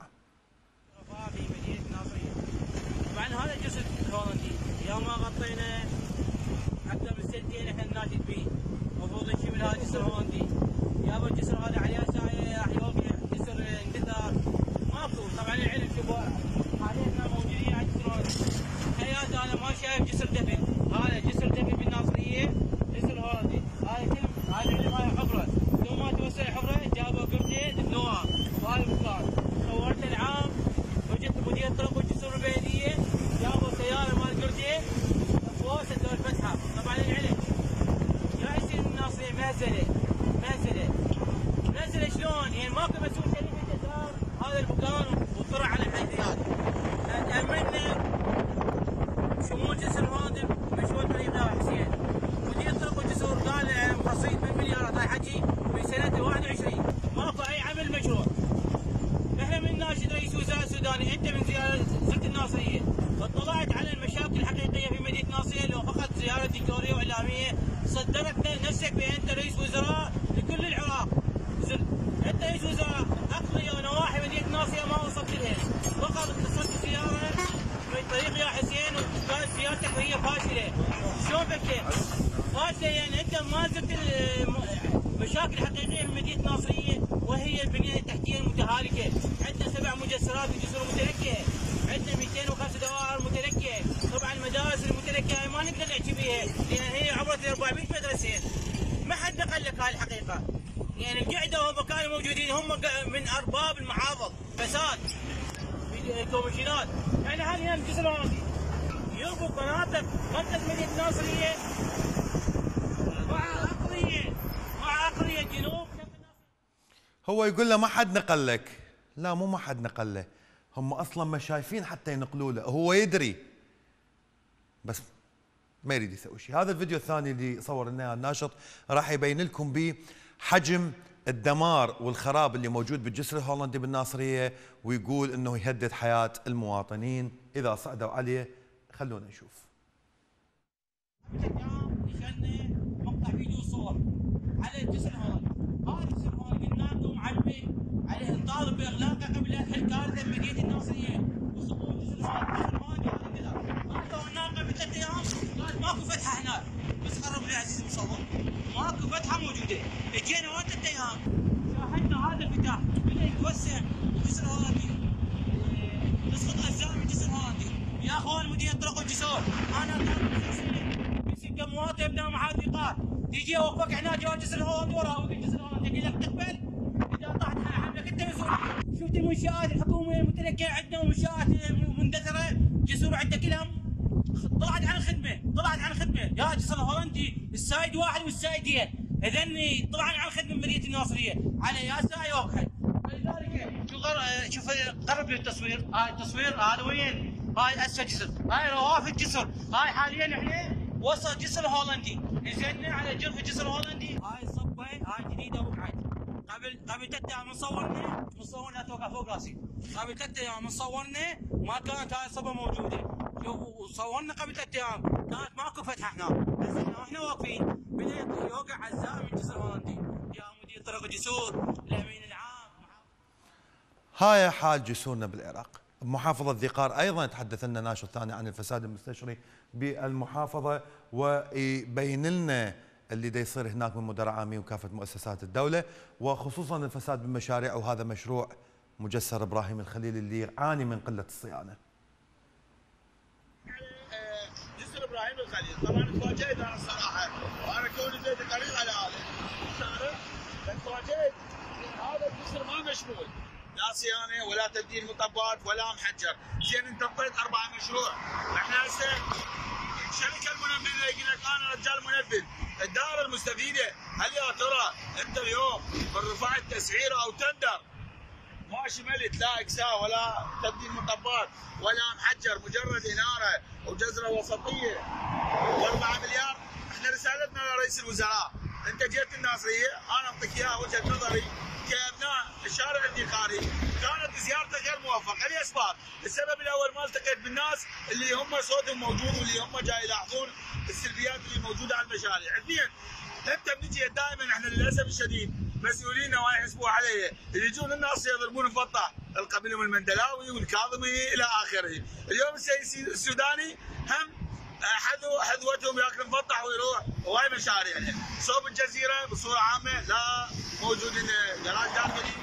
طبعا هذا الجسر الهولندي يوم ما غطينا اكثر من سنتين احنا نناشد به، المفروض نشيل هذا الجسر الهولندي. يابا الجسر هذا عليه ساعه راح يوقع جسر اندثار ماكو. طبعا العلم شوفوا حاليا احنا موجودين على الجسر الهولندي. حياتي انا ما شايف جسر دفن، هذا جسر دفن بالناصريه جسر هولندي. هاي كل هاي العلم هاي حفره، ثم ما توسع الحفره جابوا قرتين دفنوها بهذا المكان. صورت العام وجدت مدير الطرق والجسور البلديه جابوا سياره مال قرتين فوق سدوا الفتحه. طبعا العلم يا يصير الناصريه مهزله مهزله مهزله شلون؟ يعني ماكو مسؤول شريف الجسار هذا المكان وطلع على الحيثيات. تاملنا شمول جسر الهولندي مشروع طريق حسين. مدير الطرق والجسور قال رصيد من مليارات هاي حكي من سنه واحد وعشرين ماكو اي عمل مشروع. احنا من ناشد رئيس وزراء السوداني، انت من زياره زرت الناصريه واطلعت على المشاكل الحقيقيه في مدينه الناصريه لو فقط زياره دكتوريه واعلاميه صدرت نفسك بانت رئيس وزراء لكل العراق. زرت انت رئيس وزراء اقضيه ونواحي مدينه الناصريه ما وصلت لها، فقط اتصلت زياره من طريق يا حسين وكانت زيارتك وهي فاشله. شلون فكيت؟ فاشله يعني انت ما زرت المشاكل الحقيقيه في مدينه الناصريه وهي البنيه التحتيه المتهالكه. عندنا سبع مجسرات وجسور متلكئه، عندنا مئتين وخمسة دوائر متلكئه، طبعا المدارس المتلكئه ما نقدر نحكي بها لان هي عبرت أربعمئة مدرسه. ما حد نقل لك هاي الحقيقه. يعني القعده وهم كانوا موجودين هم من ارباب المحافظ فساد في الكوميشنات. يعني حاليا الجسر الهولندي يربط مناطق منطقه مدينه الناصريه مع اقليه مع اقليه جنوب. هو يقول له ما حد نقل لك، لا مو ما حد نقل له، هم اصلا ما شايفين حتى ينقلوا له، هو يدري بس ما يريد يسوي شيء. هذا الفيديو الثاني اللي صور لنا الناشط راح يبين لكم به حجم الدمار والخراب اللي موجود بالجسر الهولندي بالناصريه، ويقول انه يهدد حياه المواطنين اذا صعدوا عليه. خلونا نشوف. مقطع فيديو صور على الجسر الهولندي. هذا الجسر الهولندي قلنا معبي عليه نطالب باغلاقه قبل حل كارثه بمدينه الناصريه وسقوط الجسر الهولندي. هذا كذا ما الناقه بثلاث ايام قال ماكو فتحه هناك، بس قرب لي عزيزي المصور ماكو فتحه موجوده. اجينا وين ثلاث ايام شاهدنا هذا الفتح بدا يتوسع الجسر الهولندي، تسقط اجزاء من الجسر الهولندي. يا اخوان مدير الطرق والجسور انا طالب شخصيا بس كمواطن ابن محافظ قار تيجي اوقفك هنا جوا الجسر الهولندي وراه الجسر الهولندي اقول لك تقبل؟ اذا طاحت حملك انت مسؤول. شفت المنشآت الحكوميه متلكه عندنا منشآت مندثره، جسور عندنا كلهم طلعت عن الخدمه، طلعت عن الخدمه، يا جسر الهولندي السايد واحد والسايدين، اذن طلعنا عن الخدمه بمدينه الناصريه على ياسا يوقع. فلذلك شوف قرب لي التصوير، هاي التصوير هذا وين؟ هاي اسفل جسر، هاي رواف الجسر، هاي حاليا احنا وسط جسر الهولندي، نزلنا على جرف الجسر الهولندي، هاي الصبه هاي جديده وقعت. قبل قبل ثلاث ايام من صورنا، من صورنا لا توقع فوق راسي، قبل ثلاث ايام من صورنا ما كانت هاي الصبه موجوده، وصورنا قبل ثلاث ايام كانت ماكو فتحه هنا، بس احنا واقفين بدا يوقع عزاء من الجسر الهولندي، يا مدير طرق الجسور، الامين العام. هاي حال جسورنا بالعراق. بمحافظة ذي قار أيضا يتحدث لنا ناشط ثاني عن الفساد المستشري بالمحافظة، ويبين لنا اللي دا يصير هناك من مدراء عامين وكافة مؤسسات الدولة، وخصوصا الفساد بالمشاريع، وهذا مشروع مجسر إبراهيم الخليل اللي يعاني من قلة الصيانة. جسر إبراهيم الخليل طبعا تفاجئت أنا الصراحة، وأنا كوني زيد قريب على هذا تعرف، تفاجئت هذا الجسر ما مشمول لا صيانه ولا تبديل مطبات ولا محجر، زين انت طيت اربع مشروع، احنا هسه الشركه المنفذه يقول لك انا رجال منفذ، الدائره المستفيده هل يا ترى انت اليوم من رفعت تسعيره او تندر ما شملت لا اكساء ولا تبديل مطبات ولا محجر، مجرد اناره وجزره وسطيه واربعة مليار، احنا رسالتنا لرئيس الوزراء، انت جيت الناصريه انا اعطيك اياها وجهه نظري كابناء الشارع الذكاري، كانت زيارته غير موفقه لاسباب، السبب الاول ما التقيت بالناس اللي هم صوتهم موجود واللي هم جاي يلاحظون السلبيات اللي موجوده على المشاريع، اثنين انت بنجي دائما احنا للاسف الشديد مسؤولين وما يحسبوا عليه، اللي يجون الناس يضربون مفطح القبيله المندلاوي والكاظمي الى اخره، اليوم السيد السوداني هم حذو حذوتهم ياكل مفطح ويروح، وهاي مشاريعنا، صوب الجزيره بصوره عامه لا موجودين جراج داخلي.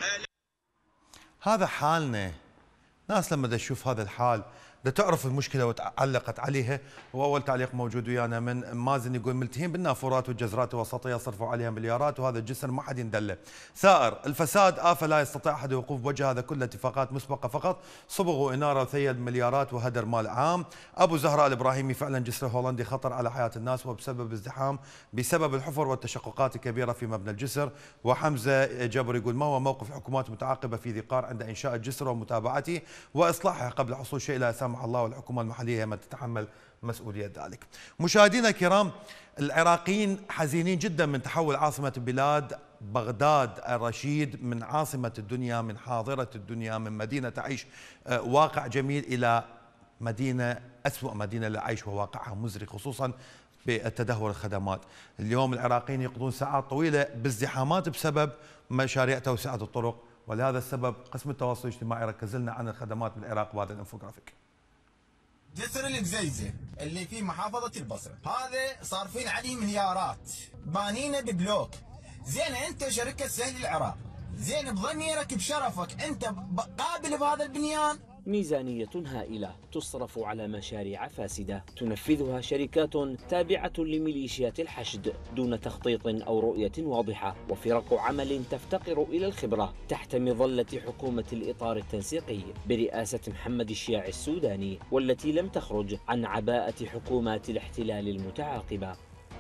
هذا حالنا، ناس لما تشوف هذا الحال دا تعرف المشكله وتعلقت عليها. واول تعليق موجود ويانا من مازن يقول ملتهين بالنافورات والجزرات الوسطيه صرفوا عليها مليارات وهذا الجسر ما حد يندله. ثائر الفساد آفة لا يستطيع احد الوقوف بوجه، هذا كله اتفاقات مسبقه فقط، صبغ واناره وثيل مليارات وهدر مال عام. ابو زهراء الابراهيمي فعلا جسر هولندي خطر على حياه الناس وبسبب ازدحام بسبب الحفر والتشققات الكبيره في مبنى الجسر. وحمزه جبر يقول ما هو موقف الحكومات المتعاقبه في ذي قار عند انشاء الجسر ومتابعته واصلاحه قبل حصول شيء لا سامح الله، والحكومه المحليه هي من تتحمل مسؤوليه ذلك. مشاهدينا الكرام، العراقيين حزينين جدا من تحول عاصمه البلاد بغداد الرشيد من عاصمه الدنيا، من حاضره الدنيا، من مدينه تعيش واقع جميل الى مدينه اسوأ مدينه للعيش وواقعها مزري، خصوصا بتدهور الخدمات. اليوم العراقيين يقضون ساعات طويله بازدحامات بسبب مشاريع توسعه الطرق، ولهذا السبب قسم التواصل الاجتماعي ركز لنا عن الخدمات بالعراق بهذا الانفوجرافيك. جسر الجزيزة اللي في محافظة البصرة هذا صارفين عليه مليارات، بانينه ببلوك. زين انت شركة سهل العراق، زين بضميرك بشرفك انت قابل بهذا البنيان؟ ميزانية هائلة تصرف على مشاريع فاسدة تنفذها شركات تابعة لميليشيات الحشد دون تخطيط أو رؤية واضحة، وفرق عمل تفتقر إلى الخبرة تحت مظلة حكومة الإطار التنسيقي برئاسة محمد الشياع السوداني، والتي لم تخرج عن عباءة حكومات الاحتلال المتعاقبة.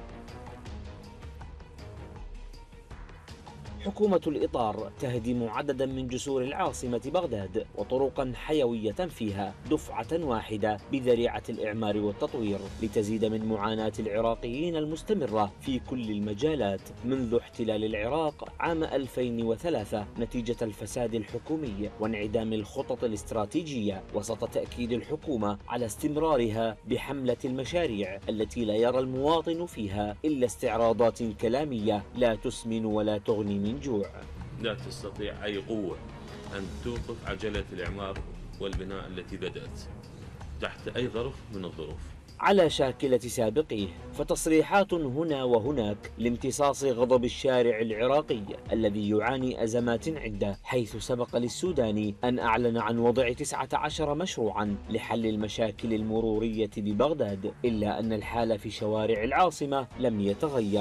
حكومة الإطار تهدم عددا من جسور العاصمة بغداد وطرقا حيوية فيها دفعة واحدة بذريعة الإعمار والتطوير، لتزيد من معاناة العراقيين المستمرة في كل المجالات منذ احتلال العراق عام ألفين وثلاثة نتيجة الفساد الحكومي وانعدام الخطط الاستراتيجية، وسط تأكيد الحكومة على استمرارها بحملة المشاريع التي لا يرى المواطن فيها إلا استعراضات كلامية لا تسمن ولا تغني من جوع. لا تستطيع أي قوة أن توقف عجلة الإعمار والبناء التي بدأت تحت أي ظرف من الظروف على شاكلة سابقيه، فتصريحات هنا وهناك لامتصاص غضب الشارع العراقي الذي يعاني أزمات عدة، حيث سبق للسوداني أن أعلن عن وضع تسعة عشر مشروعا لحل المشاكل المرورية ببغداد، إلا أن الحال في شوارع العاصمة لم يتغير.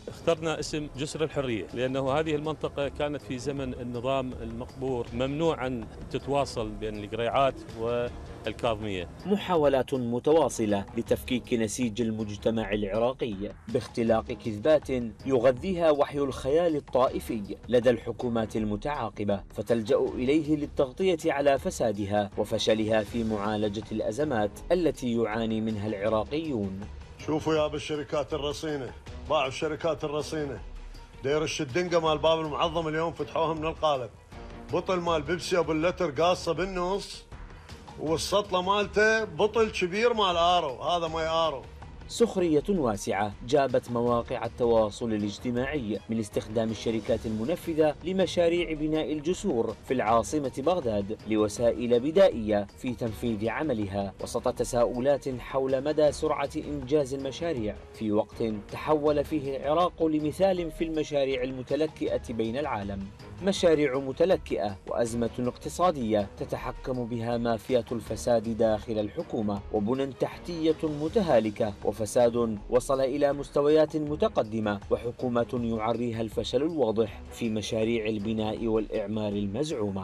اخترنا اسم جسر الحرية لأنه هذه المنطقة كانت في زمن النظام المقبور ممنوع أن تتواصل بين القريعات والكاظمية. محاولات متواصلة لتفكيك نسيج المجتمع العراقي باختلاق كذبات يغذيها وحي الخيال الطائفي لدى الحكومات المتعاقبة، فتلجأ إليه للتغطية على فسادها وفشلها في معالجة الأزمات التي يعاني منها العراقيون. شوفوا يا بالشركات الرصينة، باعوا الشركات الرصينة، ديرش الدنقة مال باب المعظم اليوم فتحوها من القالب، بطل مال بيبسي ابو اللتر قاصة بالنص، والسطلة مالته بطل كبير مال آرو، هذا ماي آرو. سخرية واسعة جابت مواقع التواصل الاجتماعي من استخدام الشركات المنفذة لمشاريع بناء الجسور في العاصمة بغداد لوسائل بدائية في تنفيذ عملها، وسط تساؤلات حول مدى سرعة إنجاز المشاريع في وقت تحول فيه العراق لمثال في المشاريع المتلكئة بين العالم. مشاريع متلكئة وأزمة اقتصادية تتحكم بها مافية الفساد داخل الحكومة، وبنى تحتية متهالكة وفساد وصل إلى مستويات متقدمة، وحكومة يعريها الفشل الواضح في مشاريع البناء والإعمار المزعومة.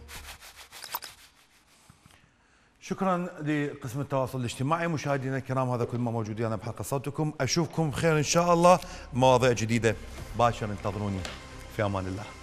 شكرا لقسم التواصل الاجتماعي. مشاهدينا الكرام هذا كل ما موجود لنا بحلقة صوتكم، أشوفكم بخير إن شاء الله، مواضيع جديدة باشر انتظروني، في أمان الله.